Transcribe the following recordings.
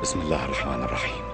بسم الله الرحمن الرحيم.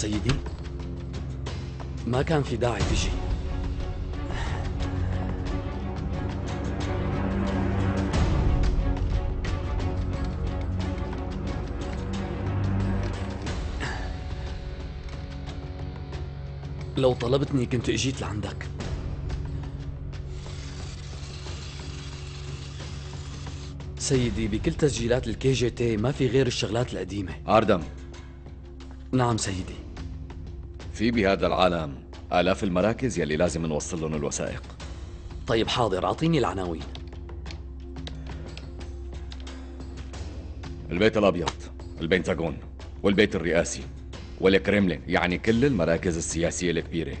سيدي، ما كان في داعي تجي. لو طلبتني كنت اجيت لعندك. سيدي، بكل تسجيلات الكي جي تي ما في غير الشغلات القديمة. آردم، نعم سيدي. في بهذا العالم آلاف المراكز يلي لازم نوصل لهم الوثائق. طيب حاضر، أعطيني العناوين. البيت الأبيض، البنتاغون، والبيت الرئاسي، والكريملين، يعني كل المراكز السياسية الكبيرة.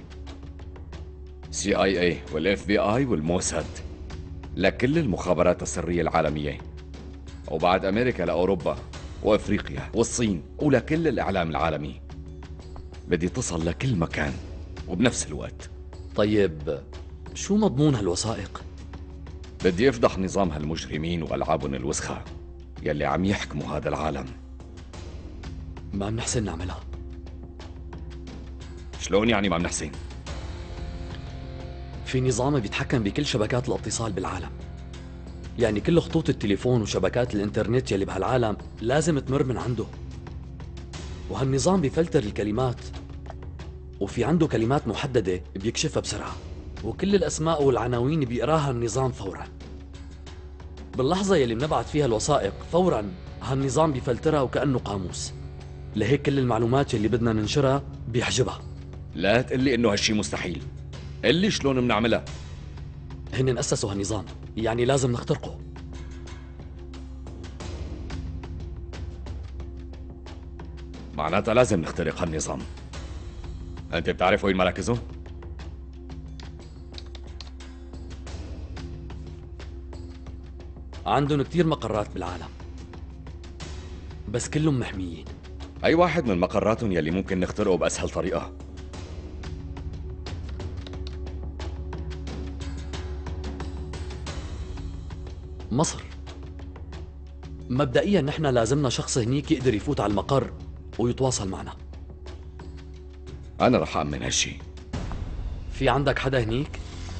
CIA والFBI والموساد، لكل المخابرات السرية العالمية. وبعد أمريكا لأوروبا وأفريقيا والصين، ولكل الإعلام العالمي. بدي تصل لكل مكان وبنفس الوقت. طيب شو مضمون هالوثائق؟ بدي أفضح نظام هالمجرمين وألعابهم الوسخة يلي عم يحكموا هذا العالم. ما بنحسن نعملها. شلون يعني ما منحسن؟ في نظام بيتحكم بكل شبكات الاتصال بالعالم، يعني كل خطوط التليفون وشبكات الانترنت يلي بهالعالم لازم تمر من عنده. وهالنظام بيفلتر الكلمات، وفي عنده كلمات محددة بيكشفها بسرعة، وكل الأسماء والعناوين بيقراها النظام فوراً. باللحظة يلي بنبعث فيها الوثائق فوراً هالنظام بيفلترها وكأنه قاموس، لهيك كل المعلومات يلي بدنا ننشرها بيحجبها. لا تقلي إنه هالشي مستحيل. قلي شلون بنعملها. هن أسسوا هالنظام، يعني لازم نخترقه. معناتها لازم نخترق هالنظام. أنت بتعرف وين مراكزهم؟ عندهم كتير مقرات بالعالم، بس كلهم محميين. أي واحد من مقراتهم يلي ممكن نخترقه بأسهل طريقة؟ مصر. مبدئيا نحن لازمنا شخص هنيك يقدر يفوت على المقر ويتواصل معنا. أنا رح أأمن هالشي. في عندك حدا هنيك؟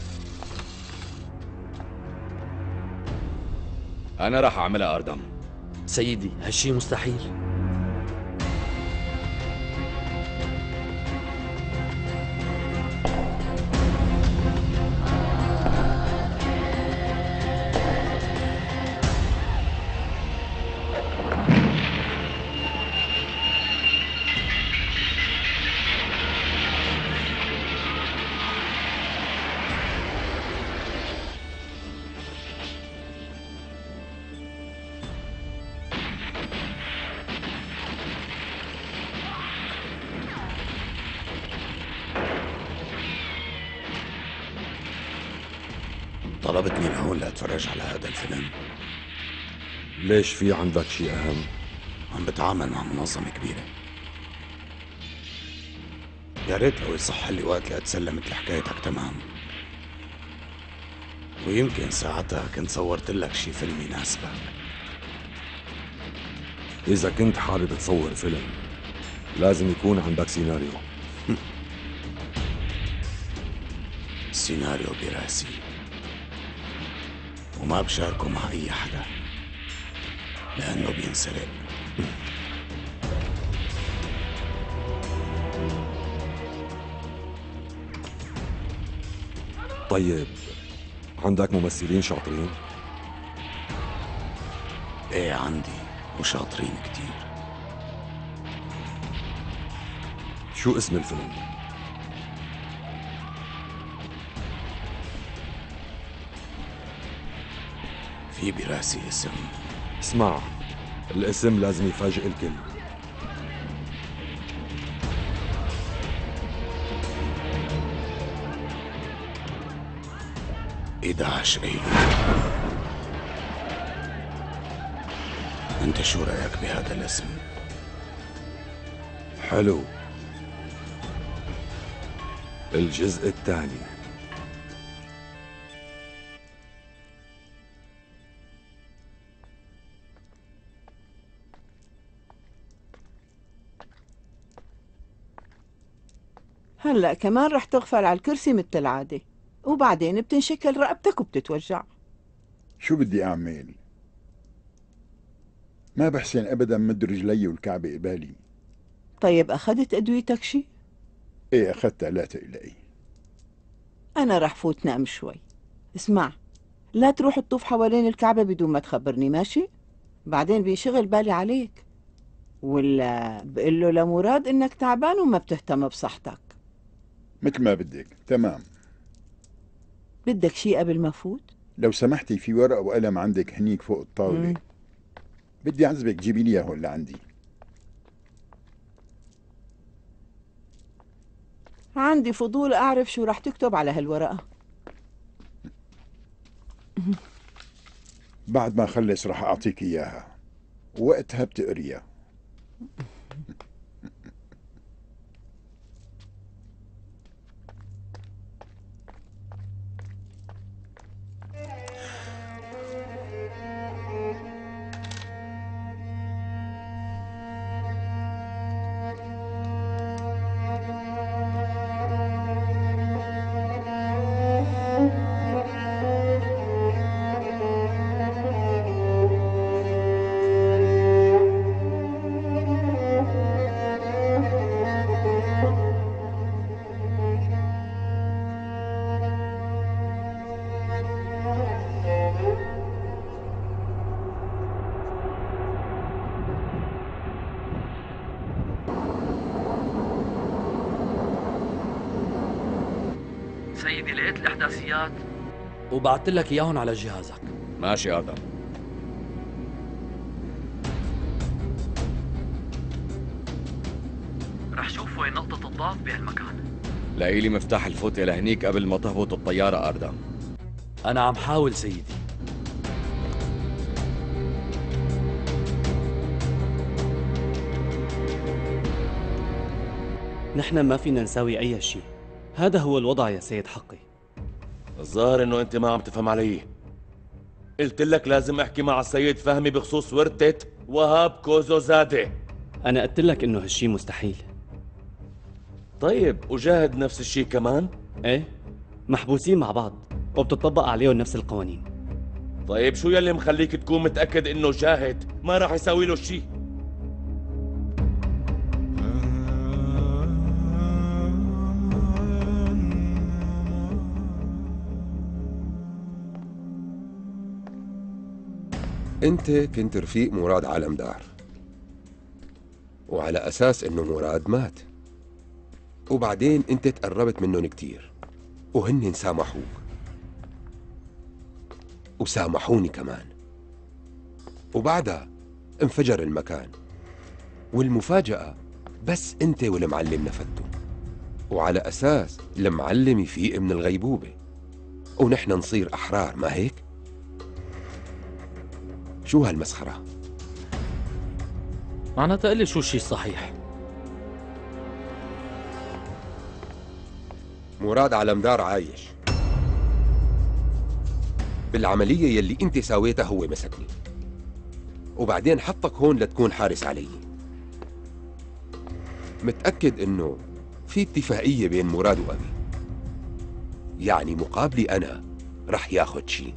أنا رح أعملها أردم. سيدي، هالشي مستحيل. طلبتني لهون لأتفرج على هذا الفيلم. ليش، في عندك شيء أهم؟ عم بتعامل مع منظمة كبيرة، يا ريت لو يصح لي وقت لأتسلى مثل حكايتك تمام، ويمكن ساعتها كنت صورت لك شي فيلم يناسبك. إذا كنت حابب تصور فيلم لازم يكون عندك سيناريو. السيناريو براسي وما بشاركه مع أي حدا لأنه بينسرق. طيب، عندك ممثلين شاطرين؟ ايه عندي، وشاطرين كتير. شو اسم الفيلم؟ في براسي اسم. اسمع، الاسم لازم يفاجئ الكل. إدعش أيلول. انت شو رأيك بهذا الاسم؟ حلو. الجزء الثاني. هلأ كمان رح تغفل على الكرسي مثل العادة، وبعدين بتنشكل رقبتك وبتتوجع. شو بدي أعمل؟ ما بحسن أبدا مد رجلي والكعبة قبالي. طيب أخذت أدويتك شي؟ إيه أخذتها، لا تقلقي. أنا رح فوت نام شوي. اسمع، لا تروح تطوف حوالين الكعبة بدون ما تخبرني، ماشي؟ بعدين بينشغل بالي عليك، ولا بقول له لمراد إنك تعبان وما بتهتم بصحتك. مثل ما بدك، تمام. بدك شي قبل ما فوت؟ لو سمحتي في ورقة وقلم عندك هنيك فوق الطاولة. بدي أعزبك جيبي لي هون لعندي. عندي فضول أعرف شو رح تكتب على هالورقة. بعد ما أخلص رح أعطيك إياها، وقتها بتقريها. سيدي لقيت الإحداثيات وبعثت لك إياهم على جهازك. ماشي آدم. رح شوف وين نقطة الضعف بهالمكان. لاقي لي مفتاح الفوت لهنيك قبل ما تهبط الطيارة آدم. أنا عم حاول سيدي. نحن ما فينا نساوي أي شيء، هذا هو الوضع يا سيد حقي. الظاهر انه انت ما عم تفهم علي. قلت لك لازم احكي مع السيد فهمي بخصوص ورثة وهاب كوزوزادة. أنا قلت لك إنه هالشي مستحيل. طيب وجاهد نفس الشيء كمان؟ إيه، محبوسين مع بعض وبتطبق عليهم نفس القوانين. طيب شو يلي مخليك تكون متأكد انه جاهد ما راح يساوي له شيء؟ انت كنت رفيق مراد علمدار، وعلى اساس انه مراد مات، وبعدين انت تقربت منهم كتير وهن سامحوك وسامحوني كمان، وبعدها انفجر المكان، والمفاجأة بس انت والمعلم نفدتوا، وعلى اساس المعلم يفيق من الغيبوبة ونحن نصير احرار، ما هيك؟ شو هالمسخرة؟ معناتها قلي شو الشيء الصحيح. مراد علمدار عايش. بالعملية يلي انت ساويتها هو مسكني، وبعدين حطك هون لتكون حارس علي. متأكد انه في اتفاقية بين مراد وأبي، يعني مقابلي أنا رح ياخد شي،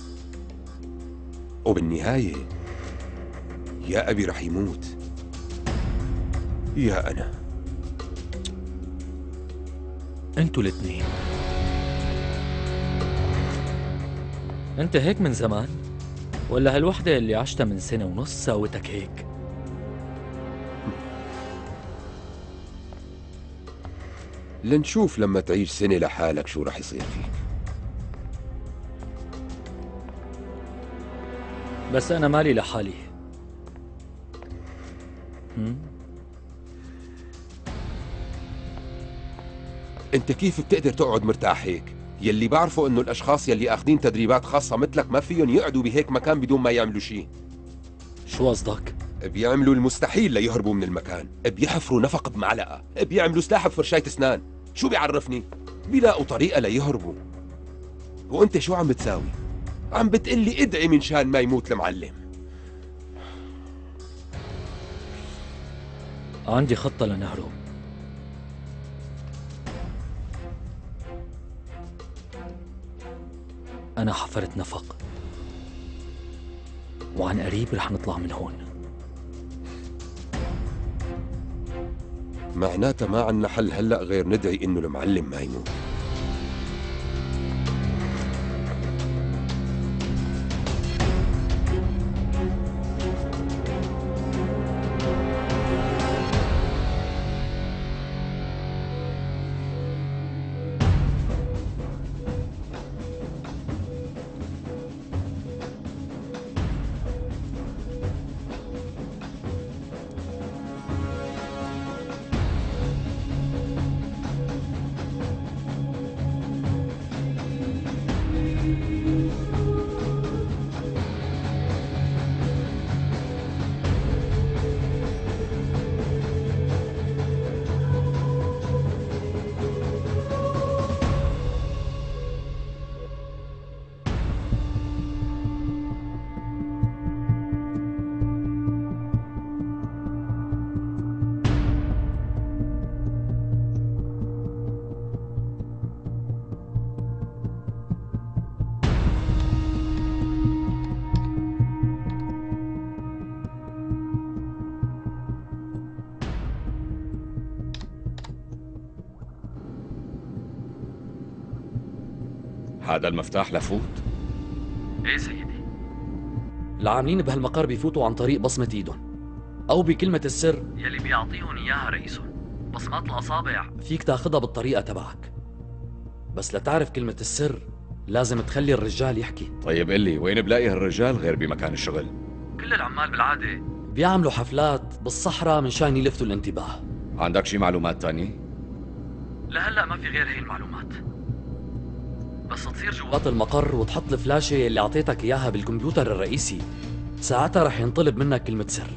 وبالنهاية يا أبي رح يموت يا أنا. انتوا الاثنين. انت هيك من زمان؟ ولا هالوحدة اللي عشتها من سنة ونص ساوتك هيك؟ لنشوف لما تعيش سنة لحالك شو رح يصير فيك. بس أنا مالي لحالي. انت كيف بتقدر تقعد مرتاح هيك؟ يلي بعرفه انه الاشخاص يلي اخذين تدريبات خاصة مثلك ما فيهم يقعدوا بهيك مكان بدون ما يعملوا شيء. شو قصدك؟ بيعملوا المستحيل ليهربوا من المكان، بيحفروا نفق بمعلقة، بيعملوا سلاح بفرشاية اسنان، شو بيعرفني؟ بيلاقوا طريقة ليهربوا. وانت شو عم بتساوي؟ عم بتقلي ادعي من شان ما يموت المعلم. عندي خطة لنهرب. أنا حفرت نفق، وعن قريب رح نطلع من هون. معناتها ما عنا حل هلأ غير ندعي إنه المعلم ما يموت. هذا المفتاح لفوت؟ ايه سيدي. العاملين بهالمقر بيفوتوا عن طريق بصمة ايدهم او بكلمة السر يلي بيعطيهم اياها رئيسهم. بصمات الاصابع فيك تاخدها بالطريقة تبعك، بس لتعرف كلمة السر لازم تخلي الرجال يحكي. طيب قل لي وين بلاقي هالرجال غير بمكان الشغل؟ كل العمال بالعادة بيعملوا حفلات بالصحراء من شان يلفتوا الانتباه. عندك شي معلومات تانية؟ لهلا ما في غير هي المعلومات، بس تصير جوات المقر وتحط الفلاشة اللي اعطيتك اياها بالكمبيوتر الرئيسي، ساعتها رح ينطلب منك كلمة سر.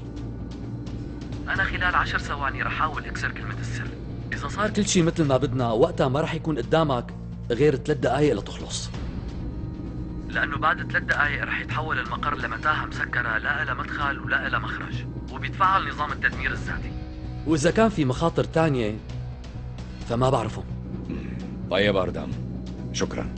انا خلال 10 ثواني رح احاول اكسر كلمة السر. اذا صار كل شي مثل ما بدنا وقتها ما رح يكون قدامك غير 3 دقايق لتخلص، لانه بعد 3 دقايق رح يتحول المقر لمتاهة مسكرة لا إلها مدخل ولا إلها مخرج، وبيتفعل نظام التدمير الذاتي، واذا كان في مخاطر تانية فما بعرفهم. طيب أردام، شكرا.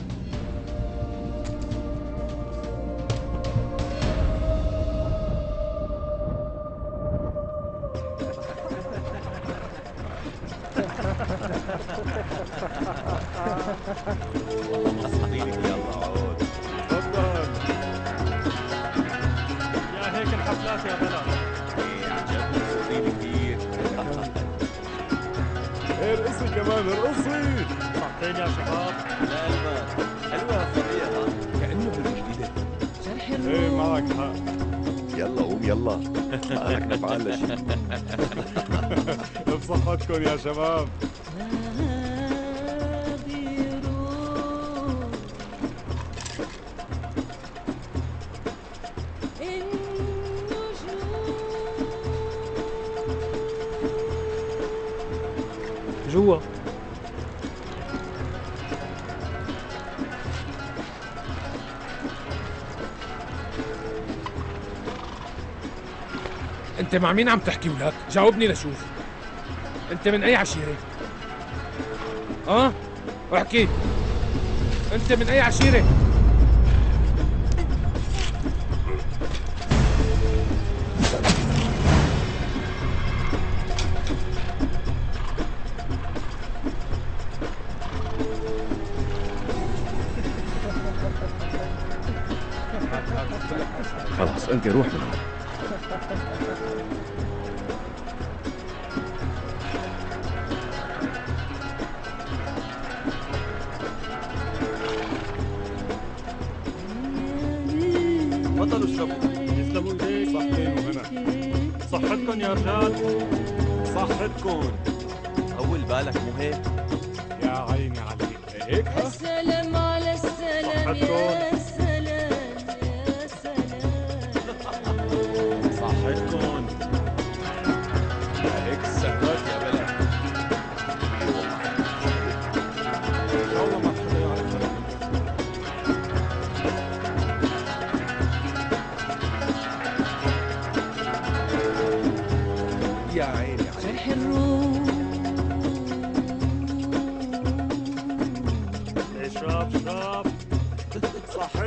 والله مبسوطينك. يلا عود. تفضل. يا هيك الحفلات يا بلا. ايه عن جد مبسوطين كثير. ارقصي كمان ارقصي. صحتين يا شباب. لا المان حلوة هالصبية ها. كأنه بالجديدة. ايه معك حق. يلا قوم يلا، مالك نفعان لشي. بصحتكم يا شباب. جوا. انت مع مين عم تحكي ولك؟ جاوبني لشوف. انت من اي عشيرة؟ احكي. انت من اي عشيرة؟ خلاص انت روح من هون. تفضلوا اشربوا. يسلموا ايديك. صحتين وهنا. صحتكم يا رجال. صحتكم. طول بالك مو هيك؟ يا عيني عليك. هيك ها؟ السلام على السلام يا سلام يا سلام. صحتكم. يا هيك السكرات يا بلا. والله ما حدا يعرف هذا. يا عيني عليك. جرح الروح. اشرب اشرب. صحتكم.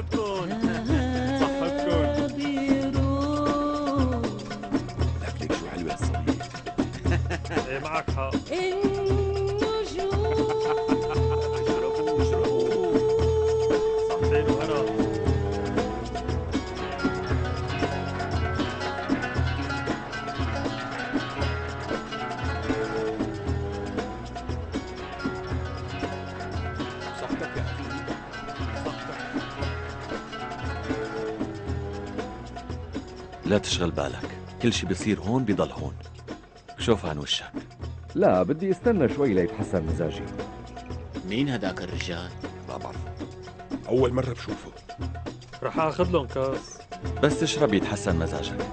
لا تشغل بالك، كل شي بيصير هون بيضل هون. شوف عن وشك. لا، بدي استنى شوي ليتحسن مزاجي. مين هداك الرجال؟ ما بعرفه، أول مرة بشوفه. رح اخذ لهم كاس. بس تشرب يتحسن مزاجك.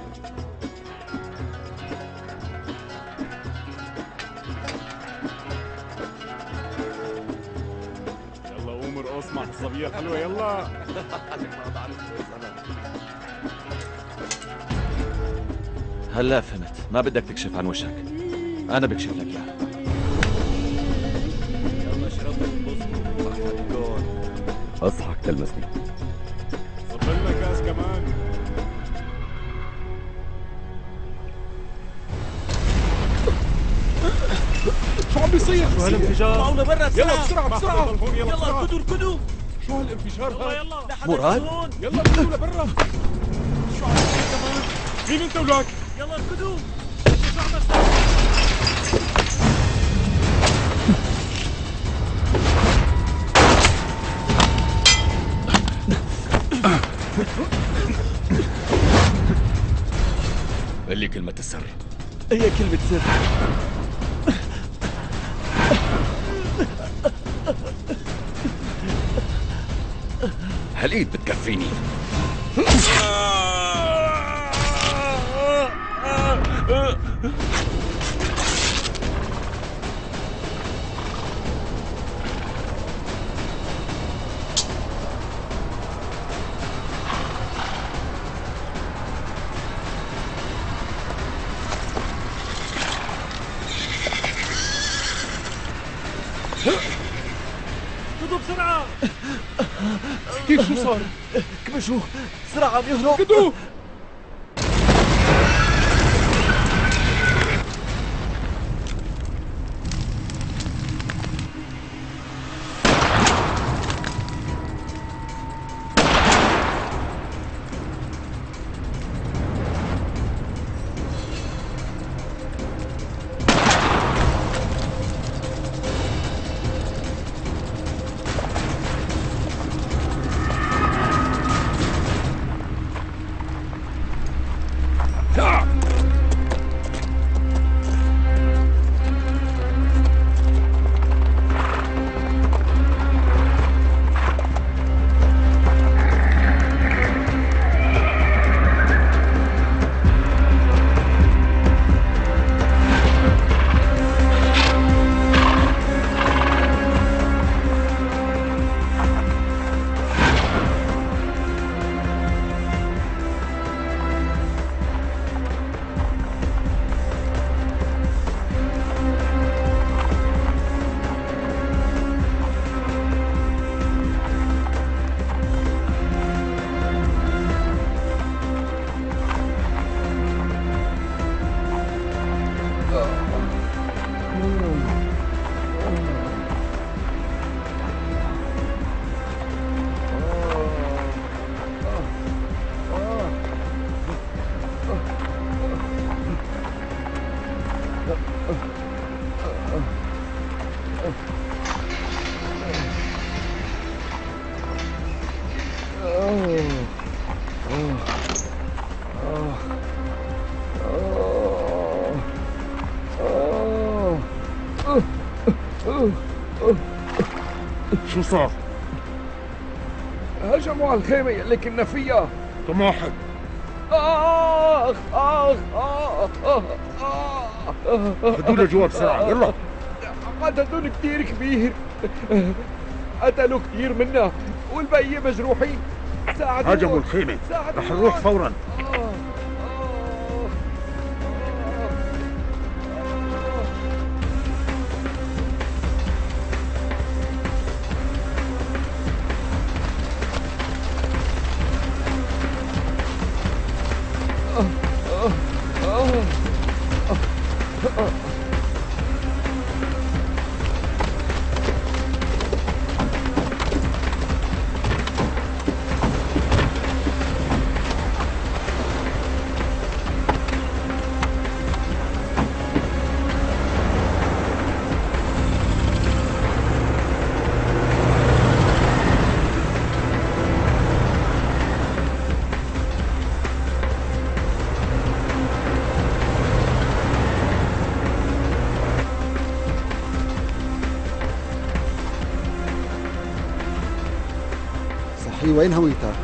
يلا قوم ارقص مع الصبية الحلوة يلا. هلا فهمت، ما بدك تكشف عن وشك، أنا بكشف لك إياه. يلا اشربوا وانبسطوا. اصحك تلمسني. صب لنا كاس كمان. شو عم بيصير؟ شو هالانفجار؟ طلعوا لبرا يلا بسرعة بسرعة. يلا يلا اركضوا اركضوا. شو هالانفجار هذا؟ يلا مراد؟ يلا اركضوا لبرا. شو عم بيصير كمان؟ مين انت ولك؟ يلا اركضوا. شو عم بيصير؟ قل لي كلمة السر. هي كلمة سر. هالإيد بتكفيني. اركضوا بسرعة. كيف شو صار؟ كبشوا بسرعة عم يهرب. اركضوا. شو صار؟ هجموا على الخيمة اللي كنا فيها. كم واحد؟ آخ آخ آخ آخ خدوا لجوا بسرعة يلا. عددهم كتير كبير، قتلوا كتير منا والبقية مجروحين. ساعدونا. هاجموا الخيمة، رح نروح فورا. وين هويتك؟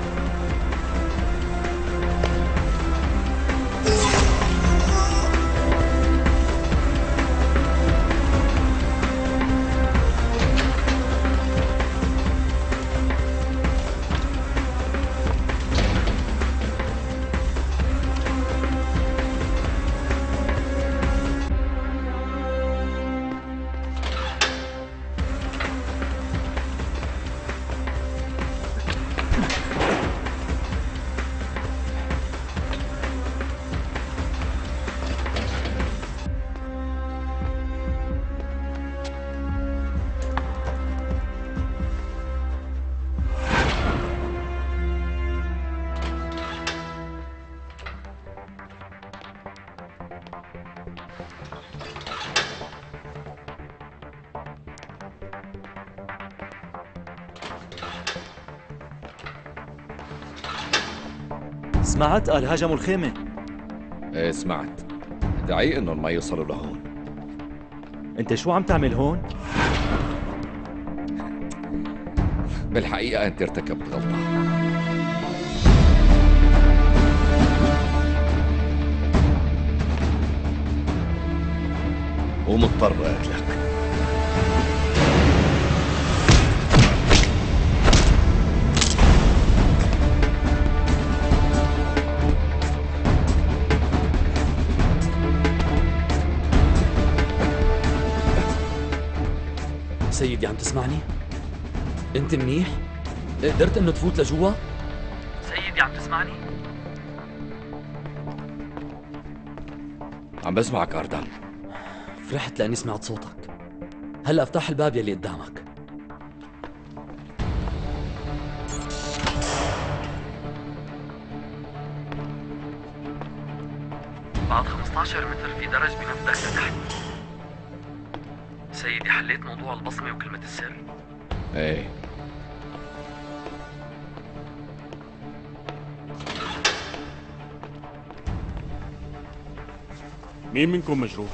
سمعت قال هاجموا الخيمة. ايه سمعت. دعي انهم ما يوصلوا لهون. انت شو عم تعمل هون؟ بالحقيقة انت ارتكبت غلطة. ومضطر اقتلك. سيدي عم تسمعني؟ انت منيح؟ قدرت انه تفوت لجوا؟ سيدي عم تسمعني؟ عم بسمعك أردن. فرحت لاني سمعت صوتك. هلا افتح الباب يلي قدامك. بعد 15 متر في درج بنفذك لتحت. سيدي حليت موضوع البصمة وكلمة السر؟ ايه. مين منكم مجروح؟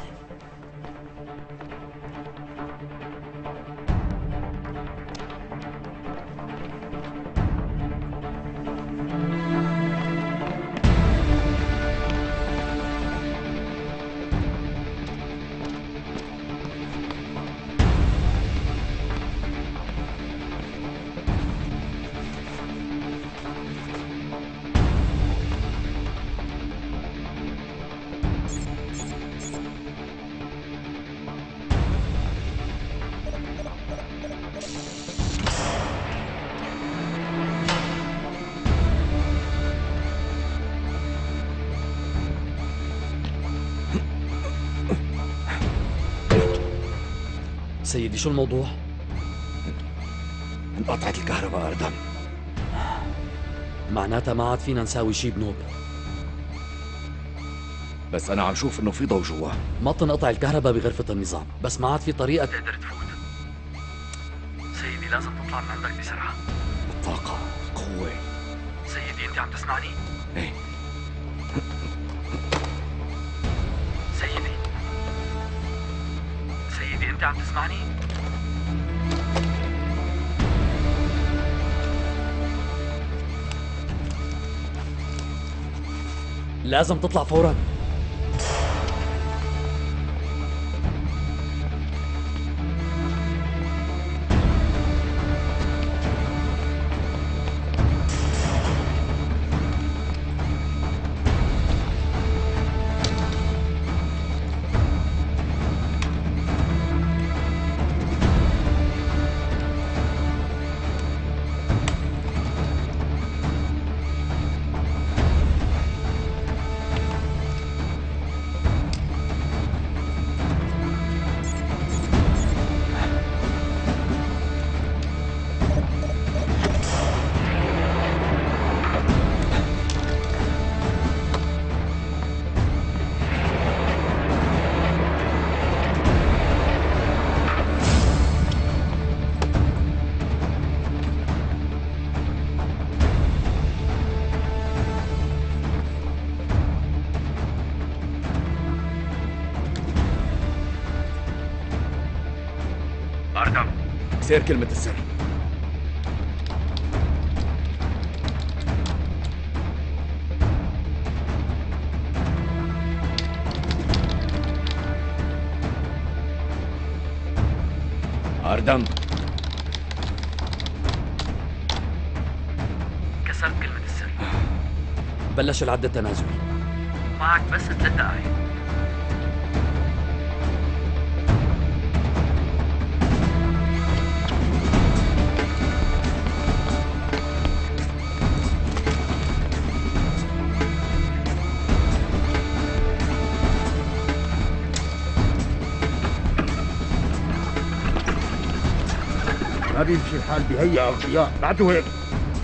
سيدي شو الموضوع؟ انقطعت الكهرباء أردن. معناتها ما عاد فينا نساوي شي بنوب. بس أنا عم شوف إنه في ضوء جوا. ما تنقطع الكهرباء بغرفة النظام، بس ما عاد في طريقة تقدر تفوت. سيدي لازم تطلع من عندك بسرعة. الطاقة، القوة. سيدي أنت عم تسمعني؟ إيه. سيدي أنت عم تسمعني؟ لازم تطلع فوراً. أردن، سير كلمة السر. أردم، كسرت كلمة السر. بلش العد التنازلي. معك بس 3 دقايق. ما بيمشي الحال بهي أغبياء، بعده هيك.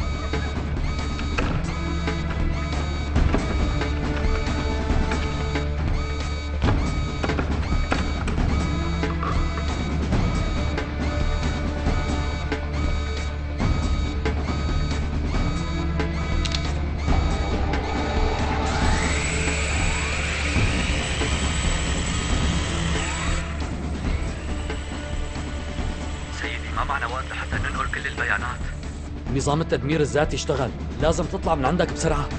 ما معنا وقت لحتى ننقل كل البيانات. نظام التدمير الذاتي اشتغل، لازم تطلع من عندك بسرعة.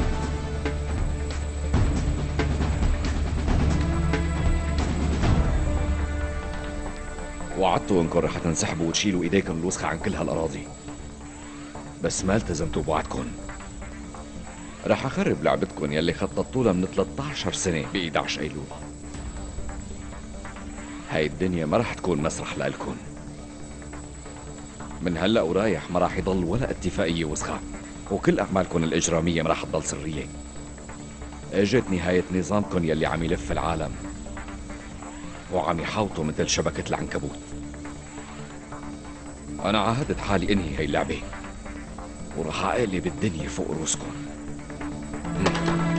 وعدتوا انكم رح تنسحبوا وتشيلوا ايديكم الوسخة عن كل هالأراضي، بس ما التزمتوا بوعدكم. رح أخرب لعبتكم يلي خططتوا لها من 13 سنة ب 11 أيلول. هاي الدنيا ما رح تكون مسرح لإلكن. من هلأ ورايح ما راح يضل ولا اتفاقية وسخة، وكل أعمالكم الإجرامية ما راح تضل سرية. اجت نهاية نظامكم يلي عم يلف العالم وعم يحاوطوا مثل شبكة العنكبوت. أنا عاهدت حالي انهي هاي اللعبة، وراح أقلب الدنيا فوق رؤوسكم.